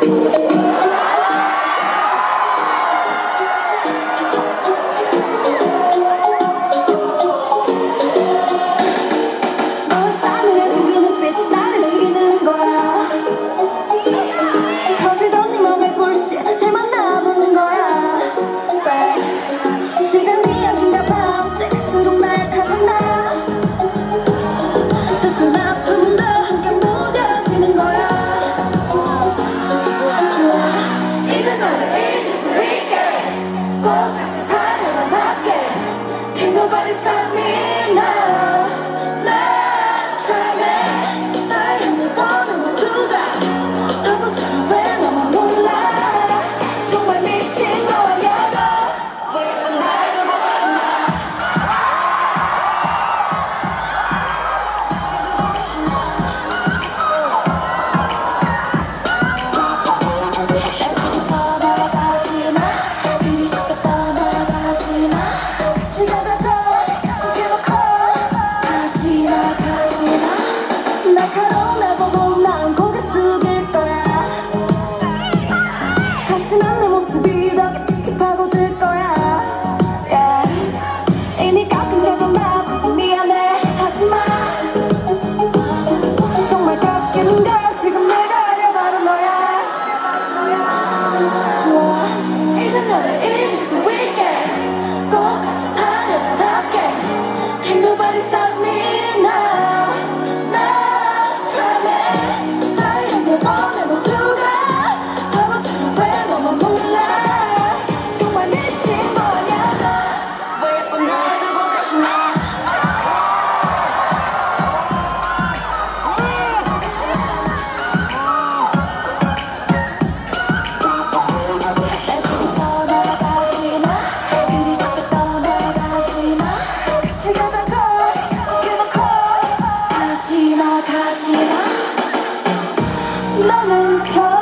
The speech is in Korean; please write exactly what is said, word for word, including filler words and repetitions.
Nobody stop me now. Now try me. 나의 내 원하는 두다. 너부터는 왜 너만 몰라. 정말 미친 너야도 왜 날 두고 가시나. 애초부터 나가시나. 들이셔도 떠나가시나. 같이 가다 날카로운 날 보고 난 고개 숙일 거야. 가시난 내 모습이 더 깊숙이 파고들 거야. yeah. 이미 깎은 데서 나 굳이 미안해 하지마. 정말 깎이는 걸 지금 내가 알려 바로 너야. 좋아 이제 너를 잊을 수 있게 꼭 같이 살려다답게. Can't nobody stop me now. 나는 저